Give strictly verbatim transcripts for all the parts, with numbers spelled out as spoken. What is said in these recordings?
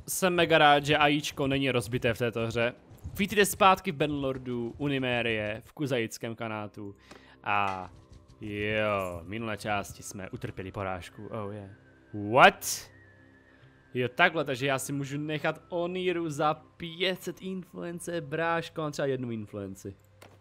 jsem mega rád, že AIčko není rozbité v této hře. Vítejte zpátky v Bannerlordu, Unimérie, v Kuzajickém kanátu. A jo, v minulé části jsme utrpěli porážku. Oh yeah. What? Jo, takhle, takže já si můžu nechat Oniru za pět set influence, bráško, mám třeba jednu influenci.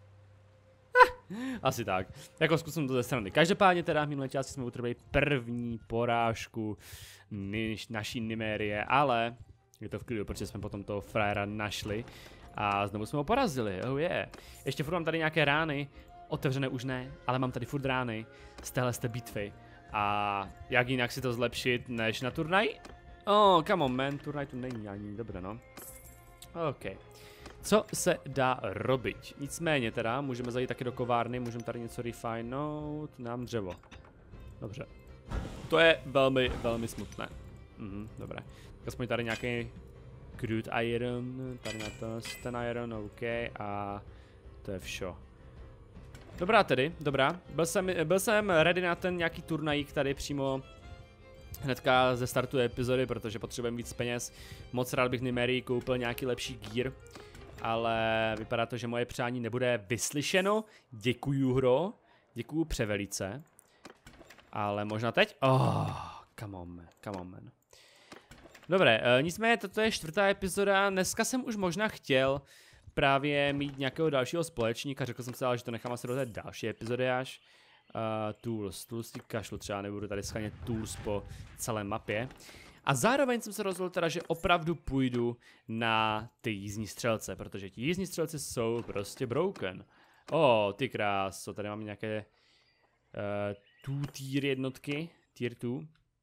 Asi tak. Jako zkusím to ze strany. Každopádně teda v minulé části jsme utrpěli první porážku naší Nimérie, ale je to v klidu, protože jsme potom toho frajera našli a znovu jsme ho porazili. Oh yeah. Ještě furt mám tady nějaké rány, otevřené už ne, ale mám tady furt rány z téhle z té bitvy. A jak jinak si to zlepšit než na turnaj? Oh, come on man, turnaj tu není ani dobré, no. OK. Co se dá robit? Nicméně teda, můžeme zajít taky do kovárny, můžeme tady něco refinout, nám dřevo. Dobře. To je velmi, velmi smutné. Mhm, dobré. Aspoň tady nějaký crude iron, tady na to, ten iron, OK, a to je vše. Dobrá tedy, dobrá. Byl jsem, byl jsem ready na ten nějaký turnajík tady přímo hnedka ze startu epizody, protože potřebujeme víc peněz. Moc rád bych Nimérii koupil nějaký lepší gear. Ale vypadá to, že moje přání nebude vyslyšeno. Děkuju, hro. Děkuju převelice. Ale možná teď? Oh, come on, man. Come on, man. Dobré, e, nicméně toto je čtvrtá epizoda. Dneska jsem už možná chtěl právě mít nějakého dalšího společníka. Řekl jsem si ale, že to nechám asi do té další epizody až. Uh, tools, tools ty kašlu třeba, nebudu tady schánět tools po celé mapě. A zároveň jsem se rozhodl teda, že opravdu půjdu na ty jízdní střelce, protože ti jízdní střelci jsou prostě broken. O, oh, ty kráso, tady máme nějaké uh, two tier jednotky, tier two.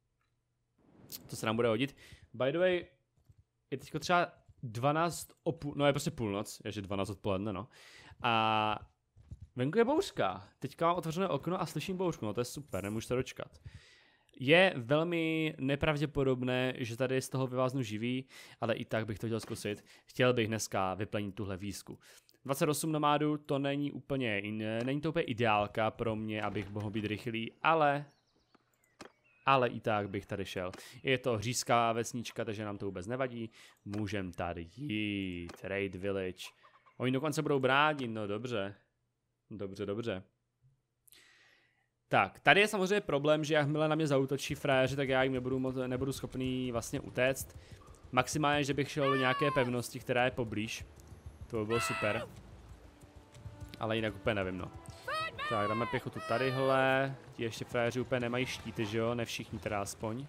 To se nám bude hodit. By the way, je teďko třeba dvanáct o půl, no je prostě půlnoc, je že dvanáct odpoledne, no. A venku je bouřka. Teďka mám otevřené okno a slyším bouřku, no to je super, nemůžu se dočkat. Je velmi nepravděpodobné, že tady z toho vyváznu živý, ale i tak bych to chtěl zkusit. Chtěl bych dneska vyplnit tuhle výzku. dvacet osm nomádů to není úplně, není to úplně ideálka pro mě, abych mohl být rychlý, ale, ale i tak bych tady šel. Je to hřízká vesnička, takže nám to vůbec nevadí. Můžem tady jít, Raid Village. Oni dokonce budou bránit, no dobře. Dobře, dobře. Tak, tady je samozřejmě problém, že jakmile na mě zaútočí frajeři, tak já jim nebudu, moc, nebudu schopný vlastně utéct. Maximálně, že bych šel do nějaké pevnosti, která je poblíž. To by bylo super. Ale jinak úplně nevím, no. Tak, dáme pěchotu tadyhle. Ti ještě frajeři úplně nemají štíty, že jo? Ne všichni teda aspoň.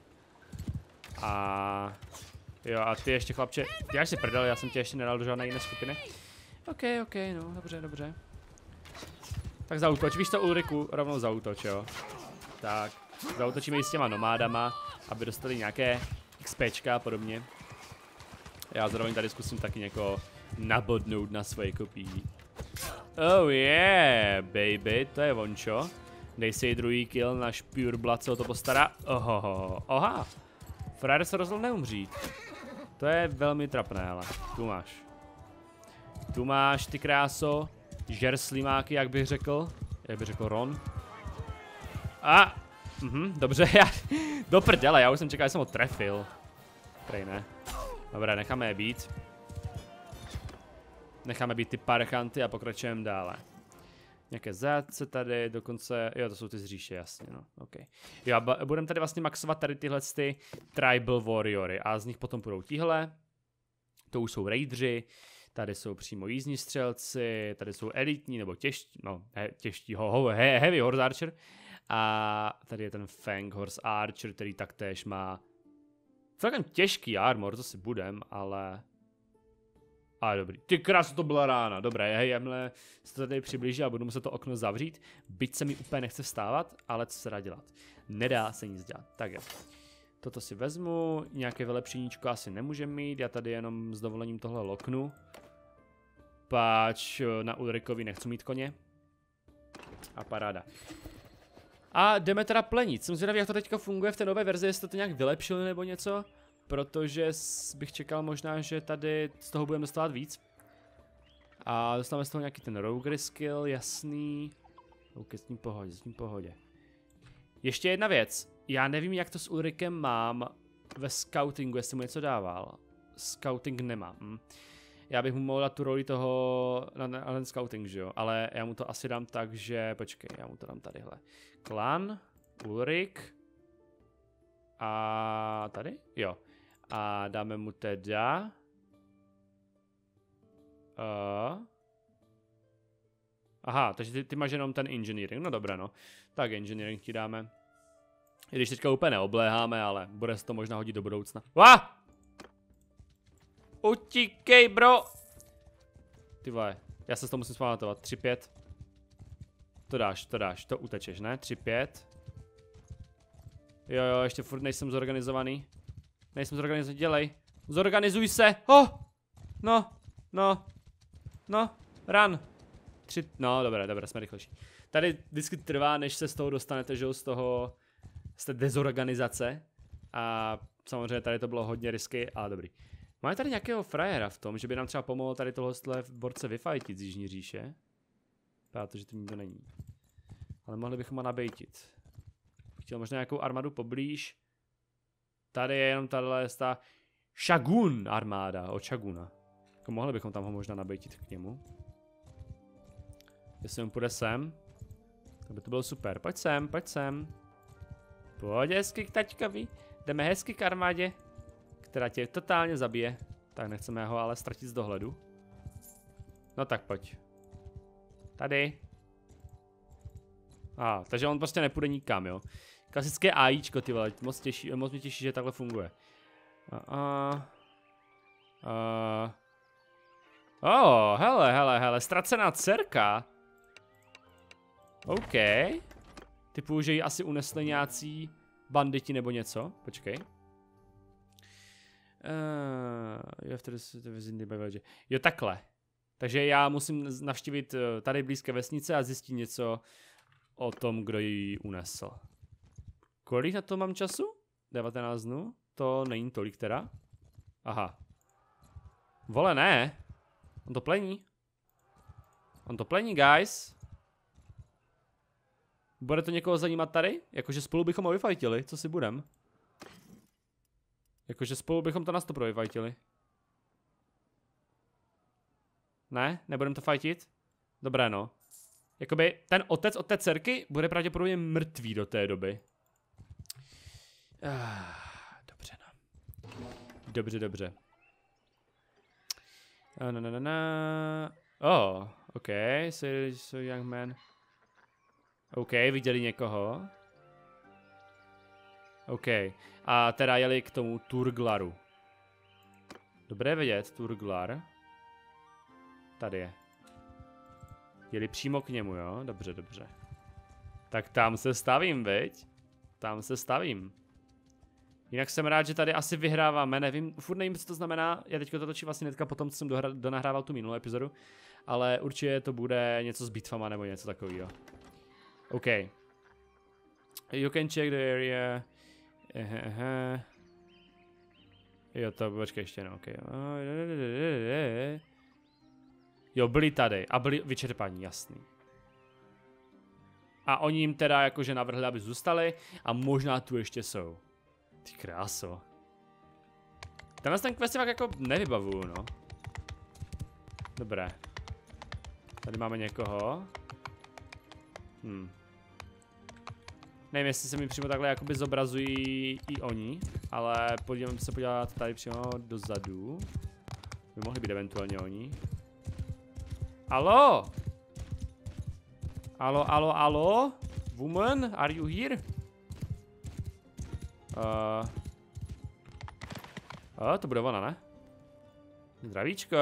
A jo, a ty ještě chlapče, ty až si prdel, já jsem tě ještě nedal do žádné jiné skupiny. OK, OK, no, dobře, dobře. Tak zaútoč, víš to Ulriku, rovnou zaútoč, jo. Tak, zaútočíme i s těma nomádama, aby dostali nějaké XPčka a podobně. Já zároveň tady zkusím taky někoho nabodnout na svoje kopí. Oh yeah, baby, to je vončo. Dej si druhý kill, náš Pure Blood se o to postará. Ohoho, oha. Frajer se rozhodl neumřít. To je velmi trapné, ale tu máš. Tu máš, ty kráso. Žer slimáky, jak bych řekl. Jak bych řekl Ron. A, mhm, dobře, já, do prdele, já už jsem čekal, že jsem ho trefil. Prej ne. Dobré, necháme je být. Necháme být ty parchanty a pokračujeme dále. Nějaké zádce tady, dokonce, jo, to jsou ty zříše, jasně, no, ok. Jo, budeme tady vlastně maxovat tady tyhle ty Tribal Warriory a z nich potom půjdou tihle. To už jsou raidři. Tady jsou přímo jízdní střelci, tady jsou elitní nebo těžtí, no těžtí, ho, ho, he, heavy horse archer. A tady je ten Fang horse archer, který taktéž má celkem těžký armor, to si budem, ale... Ale dobrý, ty krásu, to byla rána, dobré, hej, jakmile se to tady přiblíží a budu muset to okno zavřít, byť se mi úplně nechce vstávat, ale co se dá dělat, nedá se nic dělat, tak jo. Toto si vezmu, nějaké vylepšeníčko asi nemůžeme mít, já tady jenom s dovolením tohle loknu. Páč na Ulrikovi nechci mít koně. A paráda. A jdeme teda plenit. Jsem zvědavý, jak to teďka funguje v té nové verzi, jestli to nějak vylepšili nebo něco. Protože bych čekal možná, že tady z toho budeme dostávat víc. A dostáváme z toho nějaký ten rogue skill, jasný. OK, s tím pohodě, s tím pohodě. Ještě jedna věc. Já nevím, jak to s Ulrikem mám ve scoutingu, jestli mu něco dával. scouting nemá. Hm. Já bych mu mohl dát tu roli toho, na, na ten scouting, že jo, ale já mu to asi dám tak, že, počkej, já mu to dám tadyhle. Klan, Ulrik a tady, jo. A dáme mu teda... Uh, aha, takže ty, ty máš jenom ten engineering, no dobré no. Tak engineering ti dáme. I když teďka úplně neobléháme, ale bude se to možná hodit do budoucna. Wah! Utíkej, bro! Ty vole, já se z toho musím zpamatovat. tři pět. To dáš, to dáš, to utečeš, ne? tři pět. Jo, jo, ještě furt nejsem zorganizovaný. Nejsem zorganizovaný, dělej. Zorganizuj se! Oh! No, no, no, run. Tři, no, dobré, dobré, jsme rychlejší. Tady vždycky trvá, než se z toho dostanete, že z toho, z té dezorganizace. A samozřejmě tady to bylo hodně risky, ale dobrý. Máme tady nějakého frajera v tom, že by nám třeba pomohlo tady tohle v borce vyfajtit z Jižní říše. Protože to nikdo není. Ale mohli bychom ho nabejtit. Chtěl možná nějakou armádu poblíž. Tady je jenom tahle ta Šagun armáda od Šaguna. Jako mohli bychom tam ho možná nabejtit k němu. Jestli on půjde sem, tak by to bylo super. Pojď sem, pojď sem. Pojď hezky k taťkovi. Jdeme hezky k armádě, která tě totálně zabije. Tak nechceme ho ale ztratit z dohledu. No tak pojď. Tady. A, ah, takže on prostě nepůjde nikam, jo. Klasické AIčko, ty vole, moc, těší, moc mě těší, že takhle funguje. A, a, a. Oh, hele, hele, hele, ztracená dcerka. OK. Typu, že ji asi unesli nějací banditi nebo něco. Počkej. Uh, jo, takhle. Takže já musím navštívit tady blízké vesnice a zjistit něco o tom, kdo ji unesl. Kolik na to mám času? devatenáct dnů? To není tolik teda. Aha. Vole, ne. On to plení. On to plení, guys. Bude to někoho zajímat tady? Jakože spolu bychom ho vyfajtili, co si budem? Jakože spolu bychom to na sto pro vyfajtili. Ne? Nebudem to fajtit? Dobré, no. Jakoby ten otec od té dcerky bude pravděpodobně mrtvý do té doby. Ah, dobře, no. Dobře, dobře. Uh, na, na, na, na. Oh, ok, so, so young man. OK, viděli někoho. OK, a teda jeli k tomu Turglaru. Dobré vědět, Turglar. Tady je. Jeli přímo k němu, jo? Dobře, dobře. Tak tam se stavím, viď? Tam se stavím. Jinak jsem rád, že tady asi vyhráváme, nevím, furt nevím, co to znamená, já teďka to točím vlastně hnedka potom, co jsem donahrával tu minulou epizodu, ale určitě to bude něco s bitvama nebo něco takového. OK. You can check the area. Aha, aha. Jo, to počkej ještě, no, OK. Jo, byli tady a byli vyčerpaní, jasný. A oni jim teda jakože navrhli, aby zůstali a možná tu ještě jsou. Ty kráso. Tenhle ten quest fakt jako nevybavuju, no. Dobré. Tady máme někoho. Hm. Nevím, jestli se mi přímo takhle jakoby zobrazují i oni, ale podívám se podívat tady přímo dozadu. By mohli být eventuálně oni. Alo? Alo, alo, alo? Woman, are you here? Uh. Oh, to bude ona, ne? Zdravíčko.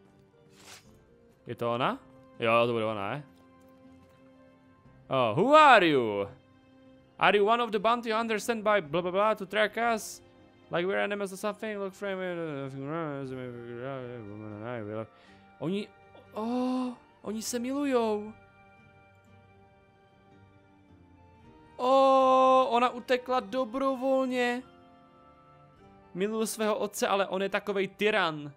Je to ona? Jo, to bude ona, ne? Oh, who are you? Are you one of the bounty hunters sent by blah blah blah to track us? Like we're enemies or something? Look frame. Oni... Oh, oni se milujou. Oh, ona utekla dobrovolně. Miluju svého otce, ale on je takovej tyran.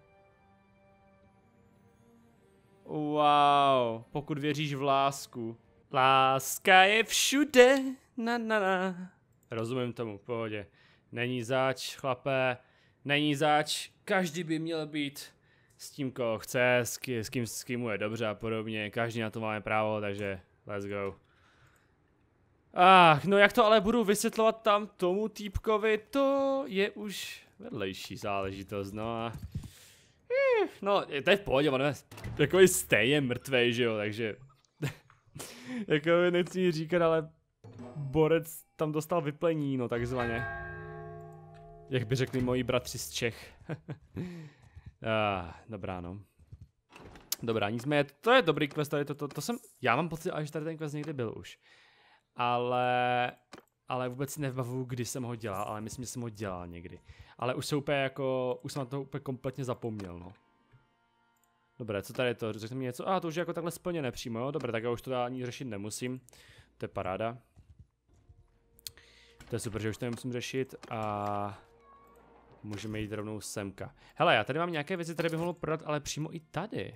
Wow, pokud věříš v lásku. Láska je všude. Na, na, na. Rozumím tomu, v pohodě. Není zač, chlape. Není zač. každý by měl být s tím, koho chce, s, ký, s, kým, s kým mu je dobře a podobně. Každý na to máme právo, takže let's go. Ach, no jak to ale budu vysvětlovat tam tomu týpkovi, to je už vedlejší záležitost, no a... No, to je v pohodě, on je takový stejně mrtvej, že jo, takže... jako nechci říkat, ale... Borec tam dostal vyplení, no takzvaně. Jak by řekli moji bratři z Čech. ah, dobrá, no. Dobrá, nicméně, to je dobrý quest, tady to, to, to jsem... Já mám pocit, že tady ten quest někdy byl už. Ale... Ale vůbec si nevybavuju, kdy jsem ho dělal, ale myslím, že jsem ho dělal někdy. Ale už se úplně jako... Už jsem na to úplně kompletně zapomněl, no. Dobré, co tady je to? Řekne mi něco? A ah, to už je jako takhle splněné přímo, jo? Dobré, tak já už to ani řešit nemusím. To je paráda. To je super, že už to nemusím řešit a... Můžeme jít rovnou semka. Hele, já tady mám nějaké věci, které bych mohl prodat, ale přímo i tady.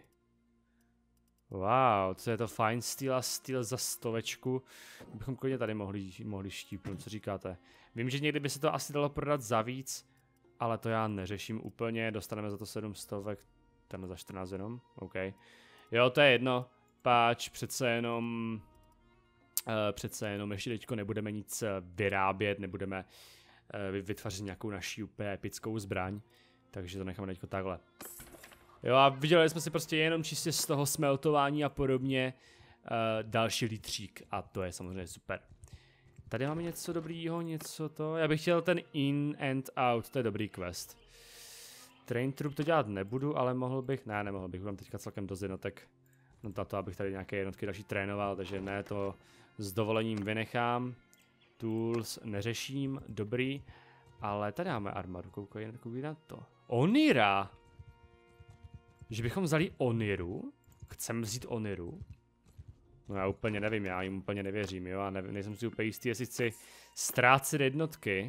Wow, co je to fine steel a steel za stovečku. Bychom klidně tady mohli, mohli štípnout, co říkáte? Vím, že někdy by se to asi dalo prodat za víc, ale to já neřeším úplně. Dostaneme za to sedm stovek, tam za čtrnáct jenom, OK. Jo, to je jedno, páč, přece jenom... Uh, přece jenom ještě teďko nebudeme nic vyrábět, nebudeme uh, vytvářet nějakou naší úplně epickou zbraň, takže to necháme teďko takhle. Jo a viděli jsme si prostě jenom čistě z toho smeltování a podobně uh, další litřík a to je samozřejmě super. Tady máme něco dobrýho, něco to, já bych chtěl ten in and out, to je dobrý quest. Train troop to dělat nebudu, ale mohl bych, ne nemohl bych, mám teďka celkem dost jednotek na to, abych tady nějaké jednotky další trénoval, takže ne, to s dovolením vynechám. Tools neřeším, dobrý, ale tady máme armaru, koukaj, koukaj na to. Onira! Že bychom vzali Oniru? Chceme vzít Oniru? No já úplně nevím, já jim úplně nevěřím, jo, a ne, nejsem si úplně jistý, jestli chci ztrácet jednotky.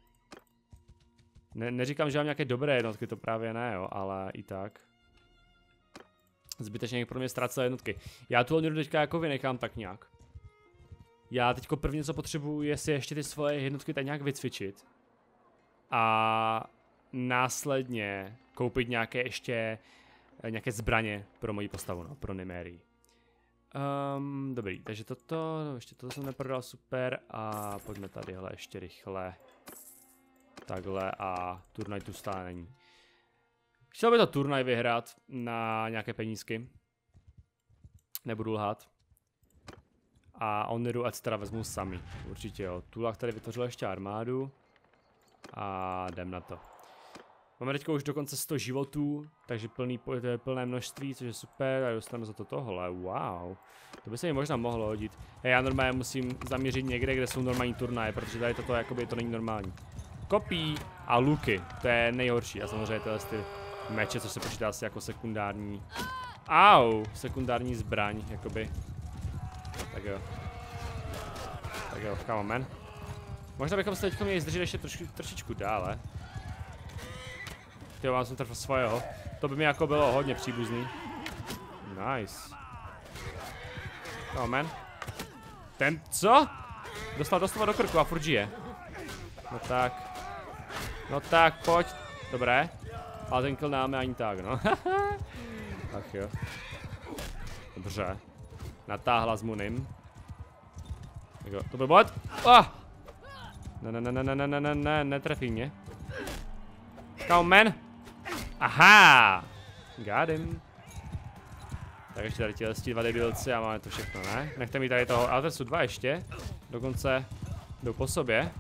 Ne, neříkám, že mám nějaké dobré jednotky, to právě ne, jo, ale i tak. Zbytečně pro mě ztrácel jednotky. Já tu Oniru teďka jako vynechám tak nějak. Já teďko prvně co potřebuji je si ještě ty svoje jednotky tak nějak vycvičit. A následně koupit nějaké ještě nějaké zbraně pro moji postavu, no, pro Nymerii. Um, dobrý, takže toto, ještě toto jsem neprodal, super a pojďme tadyhle ještě rychle. Takhle a turnaj tu stále není. Chtěl by to turnaj vyhrát na nějaké penízky. Nebudu lhát. A Oniru ať teda vezmu sami. Určitě jo. Tulach tady vytvořil ještě armádu. A jdem na to. Máme teďka už dokonce sto životů, takže plný, plné množství, což je super. A dostaneme za to tohle. Wow. To by se mi možná mohlo hodit. Hej, já normálně musím zamířit někde, kde jsou normální turnaje, protože tady toto jakoby to není normální. Kopí a luky. To je nejhorší. A samozřejmě tyhle ty meče, co se počítá asi jako sekundární. Au, sekundární zbraň, jakoby. Tak jo. Tak jo, come on, man. Možná bychom se teďko měli zdržet ještě troši, trošičku dále. Tyjo, mám jsem trefil svého. To by mi jako bylo hodně příbuzný. Nice. Come on, man. Ten, co? Dostal doslova do krku a furt žije. No tak. No tak, pojď. Dobré. Ale ten kill náme ani tak, no. Ach jo. Dobře. Natáhla s Munim. Tak jo, to byl bod. Oh! Ne, ne, ne, ne, ne, ne, ne, ne, netrefí mě. Come man. Aha! Got him. Tak ještě tady těhle dva debilci a máme to všechno, ne? Nechte mi tady toho, ale to jsou dva ještě. Dokonce jdou po sobě.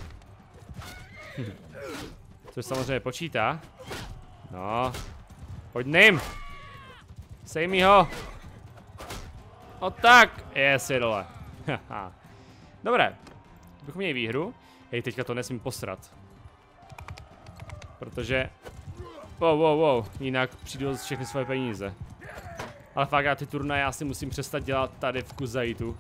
Což samozřejmě počítá. No. Pojď ním! Sej mi ho! O tak! Yes, je dole. Dobré. Bychom měli výhru. Hej, teďka to nesmím posrat. Protože... Wow, wow, wow. Jinak přijdu z všechny svoje peníze. Ale fakt já ty turnaje asi musím přestat dělat tady v Kuzaitu.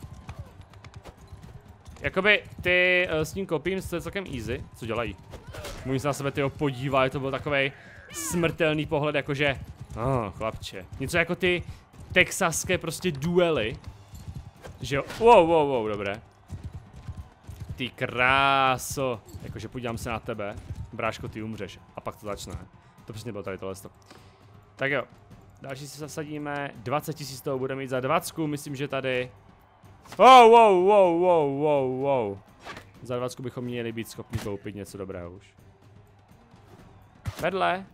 Jakoby ty uh, s tím kopím, to je celkem easy. Co dělají? Můžu se na sebe tyho podívat, to byl takovej smrtelný pohled, jakože... Oh, chlapče. Něco jako ty texaské prostě duely. Že jo, wow, wow, wow, dobré. Ty kráso. Jakože podívám se na tebe. Bráško, ty umřeš. A pak to začne. To přesně bylo tady tohle. Tak jo. Další si zasadíme. dvacet tisíc toho bude mít za dvacku. Myslím, že tady... Wow, wow, wow, wow, wow, wow. Za dvacku bychom měli být schopni koupit něco dobrého už. Vedle.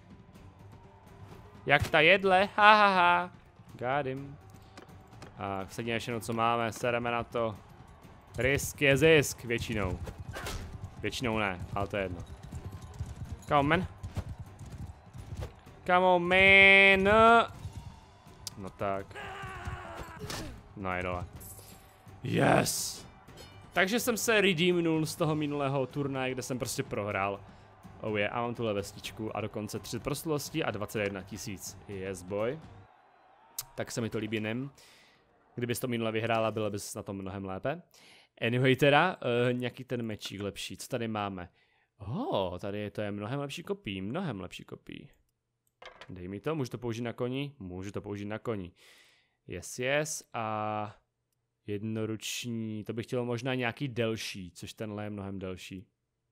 Jak ta jedle, ha ha ha. Got him. A vsadíme všechno, co máme, sereme na to. Risk je zisk, většinou. Většinou ne, ale to je jedno. Come on, man. Come on, man. No tak. No je dole. Yes. Takže jsem se redeemnul z toho minulého turnaje, kde jsem prostě prohrál. Oh yeah, a mám tuhle vestičku a dokonce tři proslulosti a dvacet jedna tisíc. Yes boy. Tak se mi to líbí, nem. Kdybys to minule vyhrála, bylo bys na tom mnohem lépe. Anyway teda, uh, nějaký ten mečík lepší. Co tady máme? Oh, tady to je mnohem lepší kopí, mnohem lepší kopí. Dej mi to, můžu to použít na koni? Můžu to použít na koni. Yes, yes. A jednoruční, to bych chtěl možná nějaký delší, což tenhle je mnohem delší.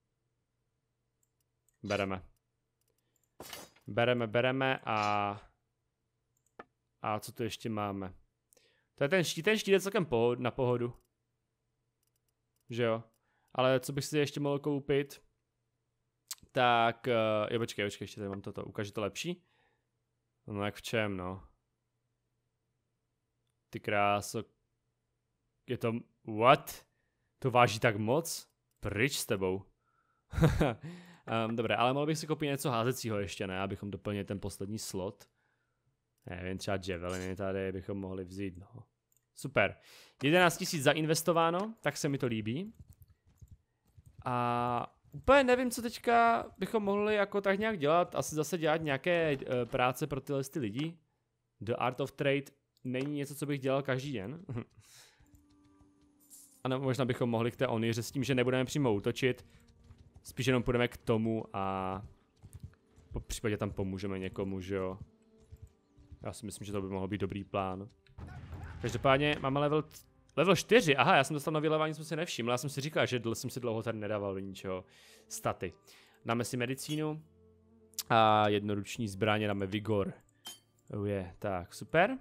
Bereme. Bereme, bereme a... A co tu ještě máme? To je ten štít, ten štít je celkem pohod, na pohodu. Že jo? Ale co bych si ještě mohl koupit? Tak, uh, jo počkej, počkej, ještě tady mám toto, ukáže to lepší? No jak v čem, no? Ty kráso. Je to, what? To váží tak moc? Pryč s tebou. um, dobré, ale mohl bych si koupit něco házecího ještě, ne? Abychom doplnili ten poslední slot. Nevím, třeba javeliny tady bychom mohli vzít, no. Super. jedenáct tisíc zainvestováno, tak se mi to líbí. A úplně nevím, co teďka bychom mohli jako tak nějak dělat. Asi zase dělat nějaké uh, práce pro tyhle ty lidi. The Art of Trade není něco, co bych dělal každý den. A nebo možná bychom mohli k té Oniře s tím, že nebudeme přímo útočit. Spíš jenom půjdeme k tomu a po případě tam pomůžeme někomu, že jo. Já si myslím, že to by mohl být dobrý plán. Každopádně máme level, level čtyři. Aha, já jsem dostal nový level, ani jsem si nevšiml. Já jsem si říkal, že jsem si dlouho tady nedával do ničeho. Staty. Dáme si medicínu. A jednoruční zbraně dáme vigor. Oh je, yeah. Tak, super.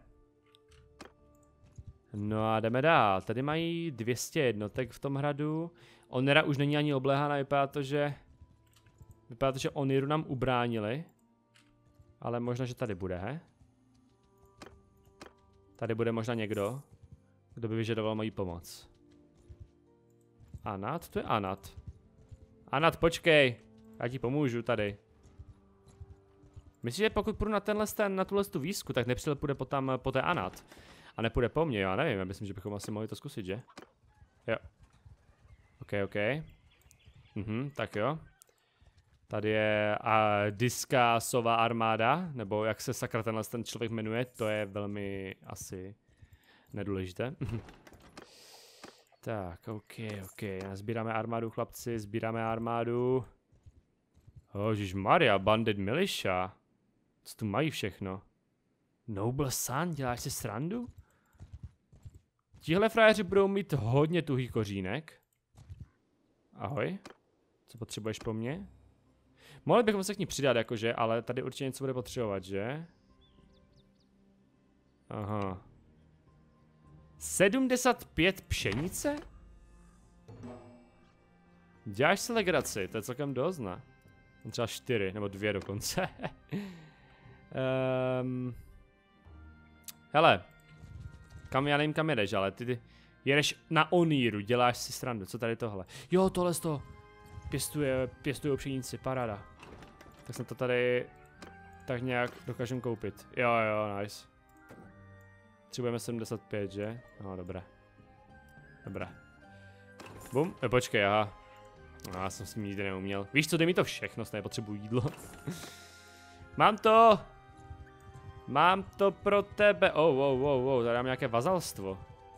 No a jdeme dál. Tady mají dvě stě jednotek v tom hradu. Onera už není ani obléhána, vypadá to, že... Vypadá to, že Oniru nám ubránili. Ale možná, že tady bude, he? Tady bude možná někdo, kdo by vyžadoval moji pomoc. Anat? To je Anat. Anat, počkej. Já ti pomůžu tady. Myslím, že pokud půjdu na tenhle ten, na tuhle tu výzku, tak nepřijel půjde po, tam, po té Anat. A nepůjde po mně, já nevím, já myslím, že bychom asi mohli to zkusit, že? Jo. OK, OK. Mhm, tak jo. Tady je uh, Diskasova armáda, nebo jak se sakra tenhle ten člověk jmenuje, to je velmi asi nedůležité. Tak, OK, OK, sbíráme armádu, chlapci, sbíráme armádu. Ježišmarja, Bandit Militia. Co tu mají všechno? Noble Sun, děláš si srandu? Tihle frajeři budou mít hodně tuhý kořínek. Ahoj. Co potřebuješ po mně? Mohli bychom se k ní přidat jakože, ale tady určitě něco bude potřebovat, že? Aha. sedmdesát pět pšenice? Děláš si legraci, to je celkem dost, ne? Třeba čtyři, nebo dvě dokonce. um, hele. Kam, já nevím kam jedeš, ale ty, ty jedeš na Oniru, děláš si srandu, co tady tohle? Jo, tohle z toho. Pěstuje, pěstuje pšenici, paráda. Tak jsem to tady tak nějak dokážem koupit. Jo, jo, nice. Potřebujeme sedmdesát pět, že? No, dobré. Dobré. Bum, e, počkej, aha. No, já jsem s tím nikdy neuměl. Víš co, dej mi to všechno, nepotřebuji jídlo. Mám to! Mám to pro tebe. Oh, wow, wow, wow, tady mám nějaké vazalstvo.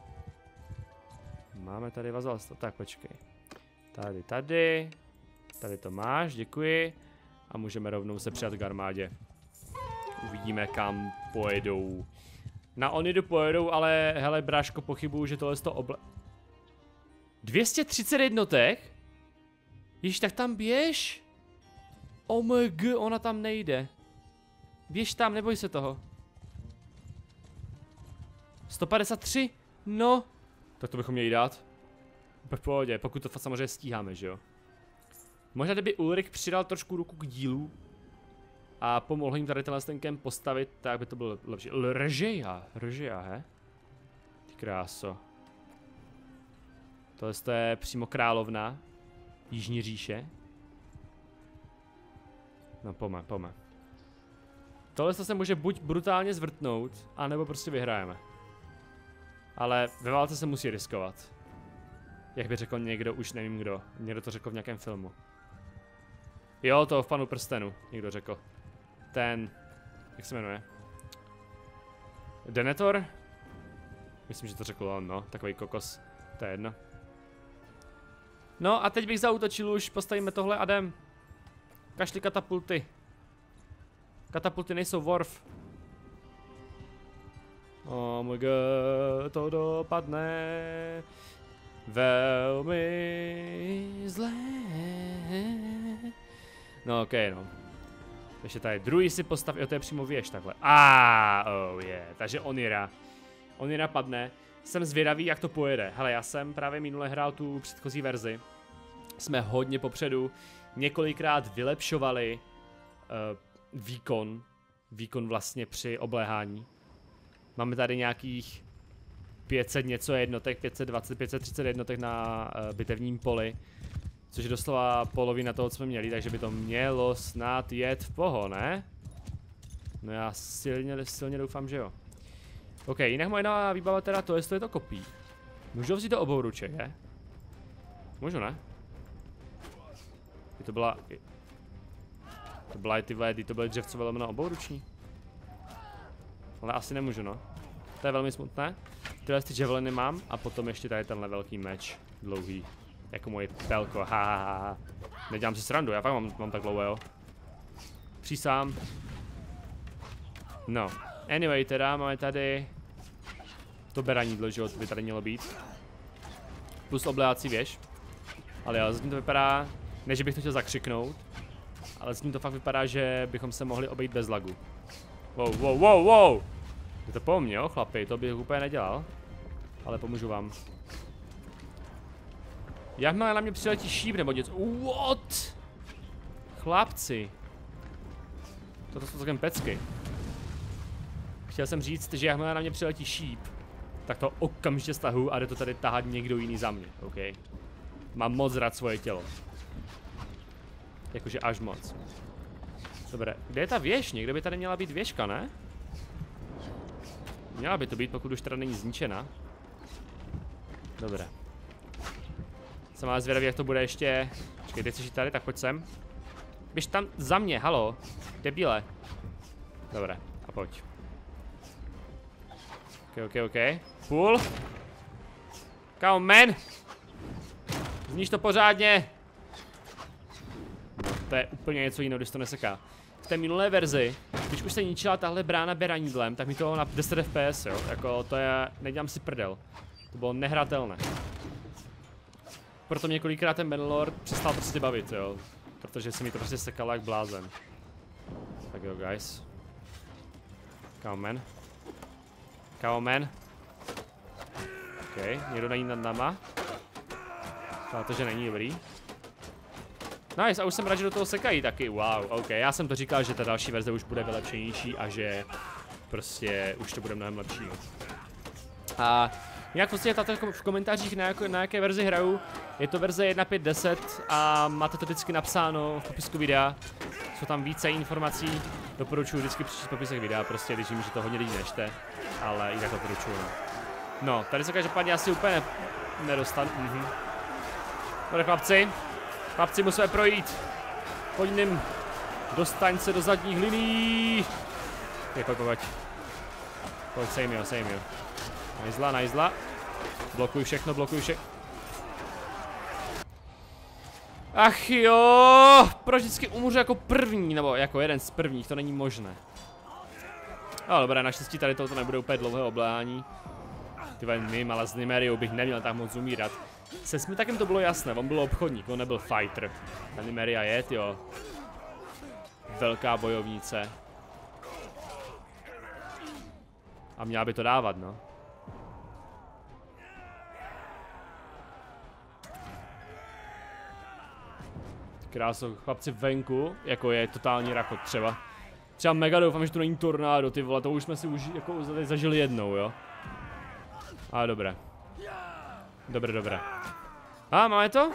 Máme tady vazalstvo, tak počkej. Tady, tady. Tady to máš, děkuji. A můžeme rovnou se přidat k armádě. Uvidíme, kam pojedou. Na Oniru pojedou, ale hele, bráško, pochybuju, že tohle je to obla... dvě stě třicet jednotek? Již tak tam běž? O M G, ona tam nejde. Běž tam, neboj se toho. sto padesát tři? No. Tak to bychom měli dát. V pohodě, pokud to samozřejmě stíháme, že jo. Možná kdyby Ulrich přidal trošku ruku k dílu a pomohl jim tady tenhle ten kemp postavit, tak by to bylo lepší. Ržeja, Ržeja, he? Ty kráso. Tohle je přímo královna Jižní říše. No pojďme, pojďme. Tohle se může buď brutálně zvrtnout, anebo prostě vyhrajeme. Ale ve válce se musí riskovat. Jak by řekl někdo, už nevím kdo. Někdo to řekl v nějakém filmu. Jo, to v Panu prstenu, někdo řekl. Ten, jak se jmenuje? Denethor? Myslím, že to řekl on, no, takový kokos. To je jedno. No a teď bych zaútočil už, postavíme tohle a jdem. Kašli katapulty. Katapulty nejsou worf. Oh my god, to dopadne velmi zlé. No okej, okay, no. Ještě tady druhý si postaví, jo, to je přímo věž takhle. A oh je, yeah. Takže Onira. Onira padne. Jsem zvědavý, jak to pojede. Hele, já jsem právě minule hrál tu předchozí verzi. Jsme hodně popředu. Několikrát vylepšovali uh, výkon. Výkon vlastně při obléhání. Máme tady nějakých pět set něco jednotek, pět set dvacet, pět set třicet jednotek na uh, bitevním poli. Což je doslova polovina toho, co jsme měli, takže by to mělo snad jet v poho, ne? No já silně, silně doufám, že jo. OK, jinak moje nová výbava teda to, jestli je to kopí. Můžu vzít do obou ruček, je? Můžu, ne? To byla... To byla i ty vlédy, to byly dřevcové lomeno obouruční. Ale asi nemůžu, no. To je velmi smutné. Tyhle ty javeliny mám a potom ještě tady tenhle velký meč. Dlouhý. Jako moje pelko, ha, ha, ha. Nedělám si srandu, já fakt mám, mám tak dlouhé, jo. Přísám. No. Anyway, teda máme tady to beranidlo, že jo, to by tady mělo být. Plus obléhací věž. Ale jo, zatím to vypadá, ne že bych to chtěl zakřiknout, ale zatím to fakt vypadá, že bychom se mohli obejít bez lagu. Wow, wow, wow, wow! Je to po mně, jo, chlapi, to bych úplně nedělal. Ale pomůžu vám. Jakmile na mě přiletí šíp nebo něco. What? Chlapci. Toto jsou celkem pecky. Chtěl jsem říct, že jakmile na mě přiletí šíp, tak to okamžitě stahu a jde to tady tahat někdo jiný za mě, OK? Mám moc rád svoje tělo. Jakože až moc. Dobré, kde je ta věž? Někde by tady měla být věžka, ne? Měla by to být, pokud už teda není zničena. Dobré. Jsem ale zvědavý, jak to bude ještě... Počkej, ty chceš jít tady, tak pojď sem. Běž tam za mě, halo. Debile. Dobré, a pojď. Ok, ok, ok. Půl. Come man. Zníš to pořádně. No, to je úplně něco jiného, když to neseká. V té minulé verzi, když už se ničila tahle brána beranidlem, tak mi to na deset F P S, jo. Jako to je, nedělám si prdel. To bylo nehratelné. Proto mě kolikrát ten Bannerlord přestal prostě bavit, jo. Protože se mi to prostě sekalo jak blázen. Tak jo, guys. Come man. Come man. OK, někdo není nad náma. To, že není dobrý. Nice, a už jsem rád, že do toho sekají taky, wow, OK, já jsem to říkal, že ta další verze už bude vylepšenější a že prostě už to bude mnohem lepší. A jak vlastně tady v komentářích, na, jako, na jaké verzi hraju, je to verze jedna pět deset a máte to vždycky napsáno v popisku videa. Jsou tam více informací, doporučuji vždycky přečíst popisek videa, prostě když vím, že to hodně lidí nečte, ale i tak to doporučuji. No, tady se každopádně asi úplně nedostanu. Mhm. Dobre chlapci, chlapci musíme projít. Pojď ním, dostaň se do zadních liní. Okay, pojď, pojď. Pojď, sejm jo, sejm jo. Najzla, najzla. Blokuj všechno, blokuj všechno. Ach jo, proč vždycky umřu jako první, nebo jako jeden z prvních, to není možné. No dobré, naštěstí tady tohoto nebude úplně dlouhé obléhání. Tyhle mým, ale s Nymeriou bych neměl tak moc umírat. Se Smitakem to bylo jasné, on byl obchodník, on nebyl fighter. Ta Nymeria je, jo. velká bojovnice. A měla by to dávat, no. Kráso, chlapci venku, jako je totální rachot třeba. Třeba mega doufám, že to není tornádo, ty vole, to už jsme si už jako zažili jednou, jo. Ale dobré. Dobré, dobré. A, máme to?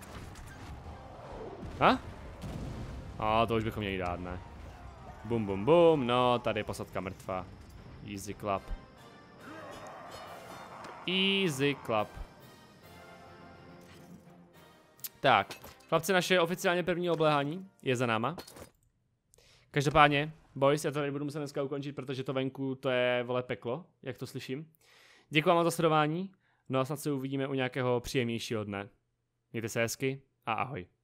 A? A to už bychom měli dát, ne? Bum, bum, bum, no, tady je posadka mrtvá. Easy clap. Easy clap. Tak, chlapci, naše oficiálně první obléhání je za náma. Každopádně, boys, já to nebudu muset dneska ukončit, protože to venku, to je, vole, peklo, jak to slyším. Děkuji vám za sledování, no a snad se uvidíme u nějakého příjemnějšího dne. Mějte se hezky a ahoj.